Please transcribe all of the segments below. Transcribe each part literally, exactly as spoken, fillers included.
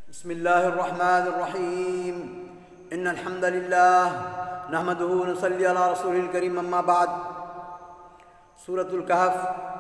بسم الله الرحمن الرحيم إن الحمد لله نحمده ونصلي على رسوله الكريم أما بعد سورة الكهف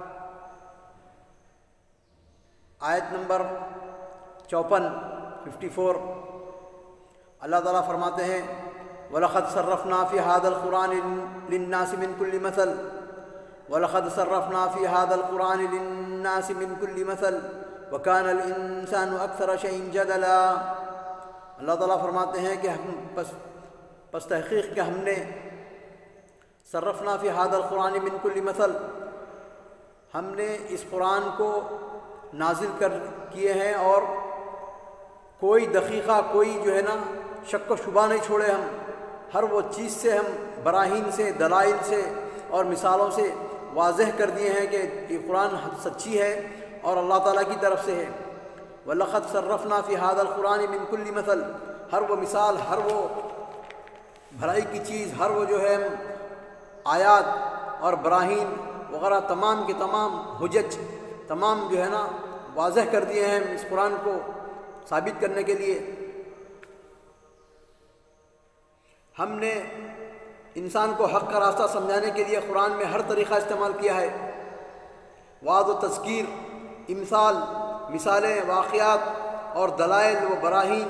آیت نمبر چوپن ففٹی فور اللہ تعالیٰ فرماتے ہیں وَلَقَدْ صَرَّفْنَا فِي هَذَا الْقُرْآنِ لِلنَّاسِ مِنْ كُلِّ مَثَلٍ وَلَقَدْ صَرَّفْنَا فِي هَذَا الْقُرْآنِ لِلنَّاسِ مِنْ كُلِّ مَثَلٍ وَكَانَ الْإِنسَانُ أَكْثَرَ شَيْءٍ جَدَلًا۔ اللہ تعالیٰ فرماتے ہیں کہ ہم پس, پس تحقیق کہ ہم نے صرفنا فی هذا القرآن من کل مثل، ہم نے اس قرآن کو نازل کر کیے ہیں اور کوئی دقیقہ کوئی جو ہے نا شک و شبہ نہیں چھوڑے، ہم ہر وہ چیز سے ہم براہین سے دلائل سے اور مثالوں سے واضح کر دیے ہیں کہ یہ قرآن سچی ہے اور اللہ تعالیٰ کی طرف سے ہے۔ وَلَقَدْ صَرَّفْنَا فِي هَذَا الْقُرْآنِ مِنْ كُلِّ مَثَلٍ، ہر وہ مثال، ہر وہ بھلائی کی چیز، ہر وہ جو ہے آیات اور براہین وغیرہ تمام کے تمام حجج تمام جو ہے نا واضح کر دیے ہیں اس قرآن کو ثابت کرنے کے لیے۔ ہم نے انسان کو حق کا راستہ سمجھانے کے لیے قرآن میں ہر طریقہ استعمال کیا ہے، وعظ و تذکیر، امثال، مثالیں، واقعات اور دلائل و براہین،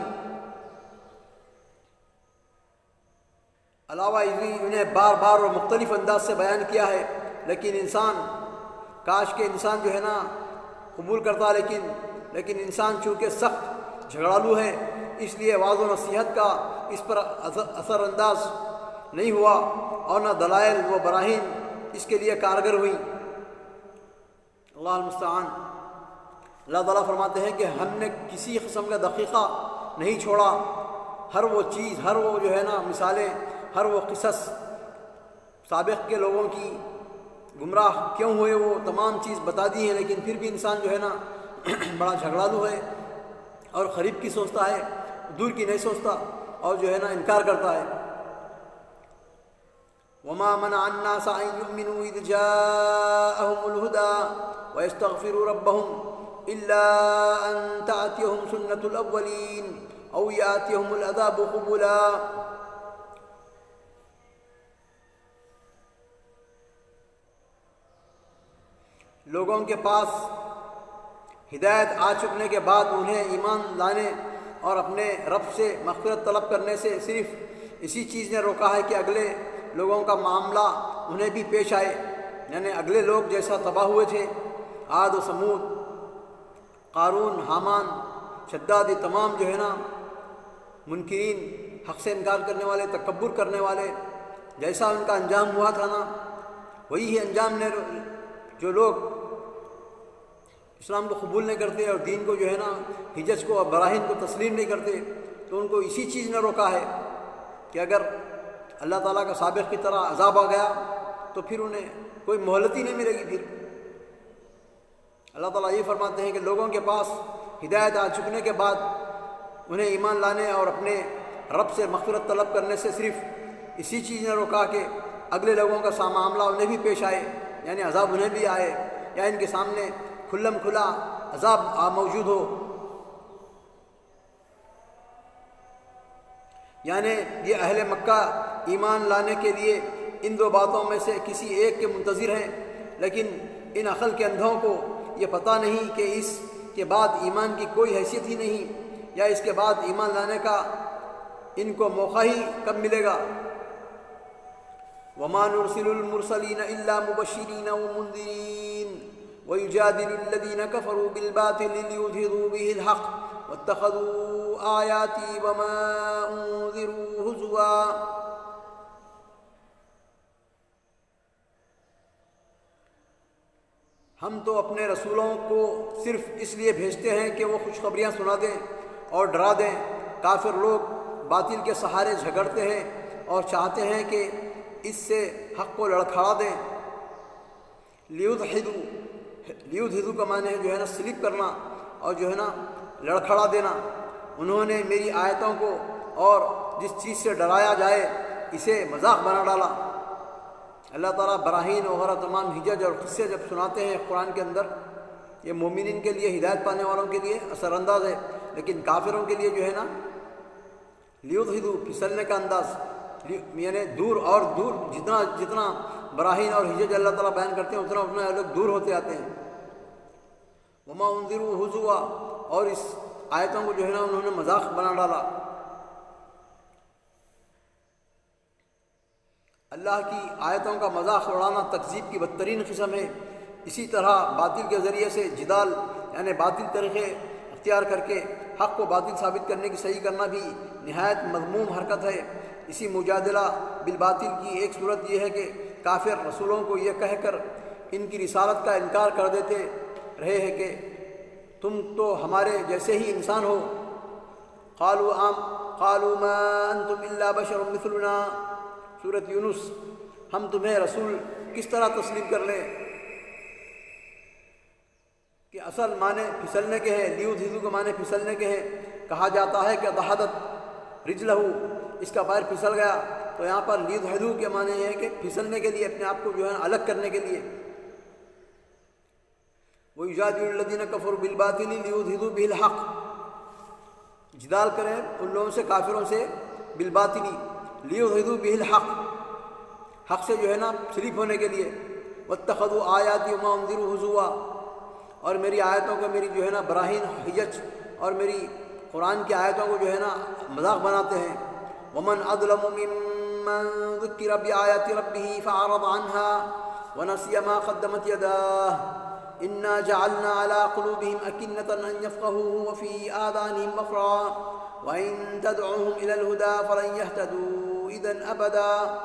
علاوہ انہیں بار بار اور مختلف انداز سے بیان کیا ہے، لیکن انسان کاش کہ انسان جو ہے نا قبول کرتا، لیکن لیکن انسان چونکہ سخت جھگڑالو ہے اس لیے واضح و نصیحت کا اس پر اثر انداز نہیں ہوا اور نہ دلائل و براہین اس کے لیے کارگر ہوئی۔ اللہ المستعان۔ اللہ تعالیٰ فرماتے ہیں کہ ہم نے کسی قسم کا دقیقہ نہیں چھوڑا، ہر وہ چیز، ہر وہ جو ہے نا مثالیں، ہر وہ قصص سابق کے لوگوں کی گمراہ کیوں ہوئے وہ تمام چیز بتا دی ہیں، لیکن پھر بھی انسان جو ہے نا بڑا جھگڑالو ہے اور قریب کی سوچتا ہے، دور کی نہیں سوچتا اور جو ہے نا انکار کرتا ہے۔ وَمَا مَنَعَ النَّاسَ أَن يُؤْمِنُوا إِذْ جَاءَهُمُ الْهُدَىٰ وَيَسْتَغْفِرُوا رَبَّهُمْ إِلَّا أَن تَأْتِيَهُمْ سُنَّةُ الْأَوَّلِينَ أَوْ يَأْتِيَهُمُ الْعَذَابُ قُبُلًا۔ لوگوں کے پاس ہدایت آ چکنے کے بعد انہیں ایمان لانے اور اپنے رب سے مغفرت طلب کرنے سے صرف اسی چیز نے روکا ہے کہ اگلے لوگوں کا معاملہ انہیں بھی پیش آئے، یعنی اگلے لوگ جیسا تباہ ہوئے تھے، عاد و سمود، قارون، حامان، شداد، یہ تمام جو ہے نا منکرین، حق سے انکار کرنے والے، تکبر کرنے والے، جیسا ان کا انجام ہوا تھا نا وہی انجام نے جو لوگ اسلام کو قبول نہیں کرتے اور دین کو جو ہے نا حجج کو اور براہین کو تسلیم نہیں کرتے، تو ان کو اسی چیز نے روکا ہے کہ اگر اللہ تعالیٰ کا سابق کی طرح عذاب آ گیا تو پھر انہیں کوئی مہلت ہی نہیں ملے گی۔ پھر اللہ تعالیٰ یہ فرماتے ہیں کہ لوگوں کے پاس ہدایت آ چکنے کے بعد انہیں ایمان لانے اور اپنے رب سے مغفرت طلب کرنے سے صرف اسی چیز نے روکا کہ اگلے لوگوں کا سا معاملہ انہیں بھی پیش آئے، یعنی عذاب انہیں بھی آئے یا ان کے سامنے کھلم کھلا عذاب آ موجود ہو۔ یعنی یہ اہل مکہ ایمان لانے کے لیے ان دو باتوں میں سے کسی ایک کے منتظر ہیں، لیکن ان عقل کے اندھوں کو یہ پتہ نہیں کہ اس کے بعد ایمان کی کوئی حیثیت ہی نہیں، یا اس کے بعد ایمان لانے کا ان کو موقع ہی کب ملے گا۔ وَمَا نُرْسِلُ الْمُرْسَلِينَ إِلَّا مُبَشِّرِينَ وَمُنذِرِينَ وَيُجَادِلُ الَّذِينَ كَفَرُوا بِالْبَاطِلِ لِيُدْحِضُوا بِهِ الْحَقَّ وَاتَّخَذُوا آيَاتِي وَمَا أُنذِرُوا هُزُوًا۔ ہم تو اپنے رسولوں کو صرف اس لیے بھیجتے ہیں کہ وہ خوشخبریاں سنا دیں اور ڈرا دیں۔ کافر لوگ باطل کے سہارے جھگڑتے ہیں اور چاہتے ہیں کہ اس سے حق کو لڑکھڑا دیں۔ لیدحضوا، لیدحضوا کا معنی ہے جو ہے نا سلپ کرنا اور جو ہے نا لڑکھڑا دینا۔ انہوں نے میری آیتوں کو اور جس چیز سے ڈرایا جائے اسے مذاق بنا ڈالا۔ اللہ تعالیٰ براہین وغیرہ تمام حجج اور قصے جب سناتے ہیں قرآن کے اندر، یہ مومنین کے لیے، ہدایت پانے والوں کے لیے اثر انداز ہے، لیکن کافروں کے لیے جو ہے نا لیدھدو پھسلنے کا انداز، یعنی دور اور دور، جتنا جتنا براہین اور حجج اللہ تعالیٰ بیان کرتے ہیں اتنا اتنا لوگ دور ہوتے آتے ہیں۔ وما انذروا ہزوا، اور اس آیتوں کو جو ہے نا انہوں نے مذاق بنا ڈالا۔ اللہ کی آیتوں کا مذاق اڑانا تکذیب کی بدترین قسم ہے۔ اسی طرح باطل کے ذریعے سے جدال، یعنی باطل طریقے اختیار کر کے حق کو باطل ثابت کرنے کی صحیح کرنا بھی نہایت مذموم حرکت ہے۔ اسی مجادلہ بالباطل کی ایک صورت یہ ہے کہ کافر رسولوں کو یہ کہہ کر ان کی رسالت کا انکار کر دیتے رہے ہیں کہ تم تو ہمارے جیسے ہی انسان ہو۔ قالوا عام قالوا ما انتم الا بشر مثلنا، سورۃ یونس، ہم تمہیں رسول کس طرح تسلیم کر لیں، کہ اصل معنی پھسلنے کے ہیں، لیدھدو کے معنی پھسلنے کے ہیں۔ کہا جاتا ہے کہ دحدت رجلہ، اس کا پیر پھسل گیا، تو یہاں پر لیدھدو کے معنی یہ ہے کہ پھسلنے کے لیے، اپنے آپ کو جو ہے الگ کرنے کے لیے۔ وَيُجَادِلُ الَّذِينَ كَفَرُوا بِالْبَاطِلِ لِيُدْحِضُوا بِهِ الْحَقَّ، جدال کریں ان لوگوں سے، کافروں سے، بالباطل لیدھدوا بِهِ الْحَقَّ، حق سے جو ہے نا سلیپ ہونے کے لیے۔ وَاتَّخَذُوا آیَاتِي وَمَا أُنذِرُوا هُزُوًا، اور میری آیتوں کو، میری جو ہے نا براہین حجج اور میری قرآن کی آیتوں کو جو ہے نا مذاق بناتے ہیں۔ وَمَنْ أَظْلَمُ مِمَّنْ ذُكِّرَ بِآيَاتِ رَبِّهِ فَأَعْرَضَ عَنْهَا وَنَسِيَ مَا قَدَّمَتْ يَدَاهُ إِنَّا جَعَلْنَا عَلَى قُلُوبِهِمْ أَكِنَّةً أَنْ يَفْقَهُوهُ وَفِي آذَانِهِمْ وَقْرًا وَإِنْ تَدْعُوهُمْ إِلَى الْهُدَى فَلَنْ يَهْتَدُوا إِذًا أَبَدًا۔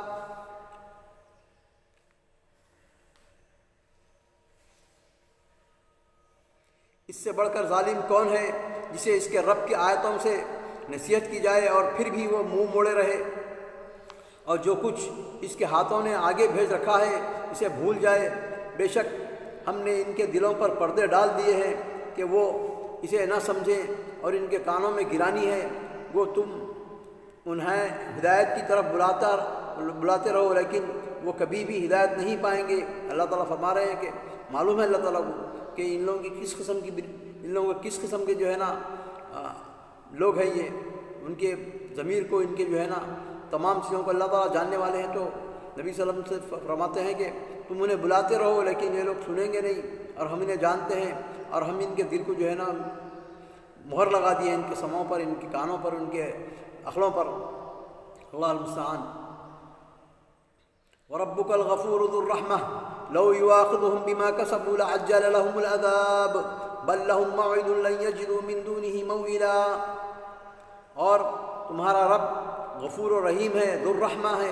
اس سے بڑھ کر ظالم کون ہے جسے اس کے رب کی آیتوں سے نصیحت کی جائے اور پھر بھی وہ منہ موڑے رہے، اور جو کچھ اس کے ہاتھوں نے آگے بھیج رکھا ہے اسے بھول جائے۔ بے شک ہم نے ان کے دلوں پر پردے ڈال دیے ہیں کہ وہ اسے نہ سمجھیں، اور ان کے کانوں میں گرانی ہے، وہ تم انہیں ہدایت کی طرف بلاتا بلاتے رہو لیکن وہ کبھی بھی ہدایت نہیں پائیں گے۔ اللہ تعالیٰ فرما رہے ہیں کہ معلوم ہے اللہ تعالیٰ کو کہ ان لوگوں کی کس قسم کی ان لوگوں کے کس قسم کے جو ہے نا لوگ ہیں، یہ ان کے ضمیر کو، ان کے جو ہے نا تمام چیزوں کو اللہ تعالیٰ جاننے والے ہیں۔ تو نبی صلی اللہ علیہ وسلم سے فرماتے ہیں کہ تم انہیں بلاتے رہو لیکن یہ لوگ سنیں گے نہیں، اور ہم انہیں جانتے ہیں، اور ہم ان کے دل کو جو ہے نا مہر لگا دی ہے، ان کے سماؤں پر، ان کے کانوں پر، ان کے عقلوں پر۔ اللہ المستعان۔ وَرَبُّكَ الْغَفُورُ ذُو الرَّحْمَةِ لَوْ يُؤَاخِذُهُم بِمَا كَسَبُوا لَعَجَّلَ لَهُمُ الْعَذَابَ بَل لَّهُم مَّوْعِدٌ لَّن يَجِدُوا مِن دُونِهِ مَوْئِلًا، اور تمہارا رب غفور و رحیم ہے، ذو الرحمہ ہے۔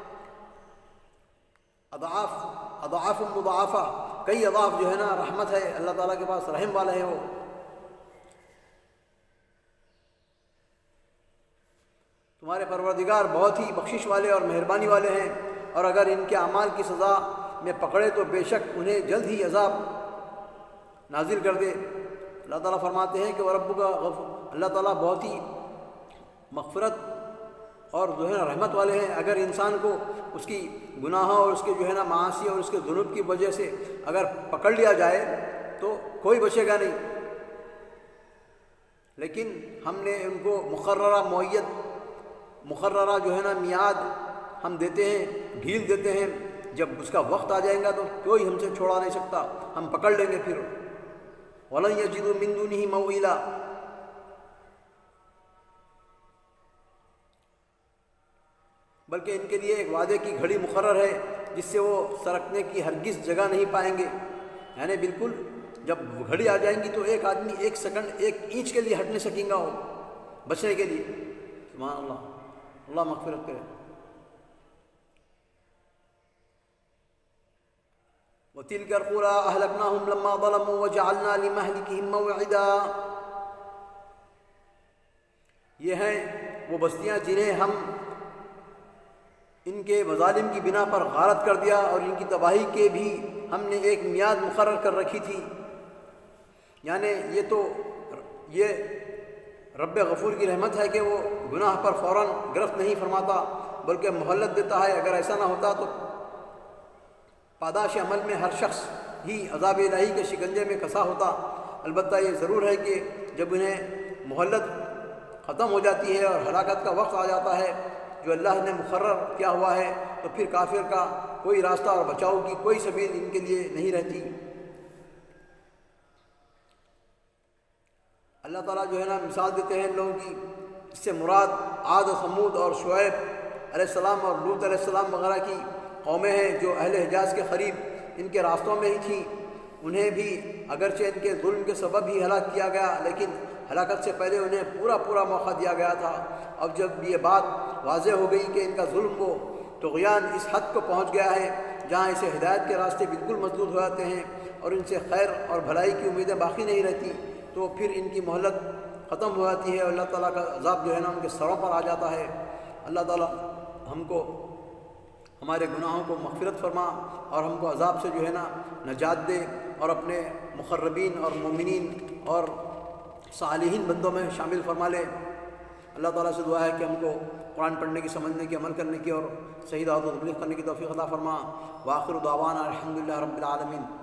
اضعاف اضعاف مضاعفہ، کئی اضعاف جو ہے نا رحمت ہے، اللہ تعالیٰ کے پاس رحم والے ہیں وہ۔ تمہارے پروردگار بہت ہی بخشش والے اور مہربانی والے ہیں، اور اگر ان کے اعمال کی سزا میں پکڑے تو بے شک انہیں جلد ہی عذاب نازل کر دے۔ اللہ تعالیٰ فرماتے ہیں کہ وربک غفور، اللہ تعالیٰ بہت ہی مغفرت اور جو ہے نا رحمت والے ہیں۔ اگر انسان کو اس کی گناہوں اور اس کے جو ہے نا معاصی اور اس کے ذنوب کی وجہ سے اگر پکڑ لیا جائے تو کوئی بچے گا نہیں، لیکن ہم نے ان کو مقررہ معید مقررہ جو ہے نا میعاد ہم دیتے ہیں، ڈھیل دیتے ہیں، جب اس کا وقت آ جائے گا تو کوئی ہم سے چھوڑا نہیں سکتا، ہم پکڑ لیں گے پھر۔ وَلَن يَجِدُوا مِن دُونِهِ مَوْئِلًا، بلکہ ان کے لیے ایک وعدے کی گھڑی مقرر ہے جس سے وہ سرکنے کی ہرگز جگہ نہیں پائیں گے، یعنی بالکل جب گھڑی آ جائیں گی تو ایک آدمی ایک سیکنڈ ایک انچ کے لیے ہٹ نہیں سکیں گا وہ بچنے کے لیے۔ سبحان اللہ، اللہ مغفرت کرے۔ وَتِلْكَ الْقُرَىٰ أَهْلَكْنَاهُمْ لَمَّا ظَلَمُوا وَجَعَلْنَا لِمَهْلِكِهِمْ مَوْعِدًا، یہ ہیں وہ بستیاں جنہیں ہم ان کے مظالم کی بنا پر غارت کر دیا، اور ان کی تباہی کے بھی ہم نے ایک میعاد مقرر کر رکھی تھی۔ یعنی یہ تو یہ رب غفور کی رحمت ہے کہ وہ گناہ پر فوراً گرفت نہیں فرماتا بلکہ مہلت دیتا ہے۔ اگر ایسا نہ ہوتا تو پاداش عمل میں ہر شخص ہی عذاب الہی کے شکنجے میں کسا ہوتا۔ البتہ یہ ضرور ہے کہ جب انہیں مہلت ختم ہو جاتی ہے اور ہلاکت کا وقت آ جاتا ہے جو اللہ نے مقرر کیا ہوا ہے، تو پھر کافر کا کوئی راستہ اور بچاؤ کی کوئی سبیل ان کے لیے نہیں رہتی۔ اللہ تعالیٰ جو ہے نا مثال دیتے ہیں ان لوگوں کی، اس سے مراد عاد و ثمود اور شعیب علیہ السلام اور لوط علیہ السلام وغیرہ کی قومیں ہیں جو اہل حجاز کے قریب ان کے راستوں میں ہی تھیں۔ انہیں بھی اگرچہ ان کے ظلم کے سبب ہی ہلاک کیا گیا، لیکن ہلاکت سے پہلے انہیں پورا پورا موقع دیا گیا تھا۔ اب جب یہ بات واضح ہو گئی کہ ان کا ظلم و طغیان اس حد کو پہنچ گیا ہے جہاں اسے ہدایت کے راستے بالکل مسدود ہو جاتے ہیں اور ان سے خیر اور بھلائی کی امیدیں باقی نہیں رہتی، تو پھر ان کی مہلت ختم ہو جاتی ہے اور اللہ تعالیٰ کا عذاب جو ہے نا ان کے سروں پر آ جاتا ہے۔ اللہ تعالیٰ ہم کو ہمارے گناہوں کو مغفرت فرما اور ہم کو عذاب سے جو ہے نا نجات دے اور اپنے مقربین اور مومنین اور صالحین بندوں میں شامل فرما لے۔ اللہ تعالیٰ سے دعا ہے کہ ہم کو قرآن پڑھنے کی، سمجھنے کی، عمل کرنے کی اور صحیح دعوت و تبلیغ کرنے کی توفیق عطا فرما۔ وآخر دعوانا الحمدللہ رب العالمین۔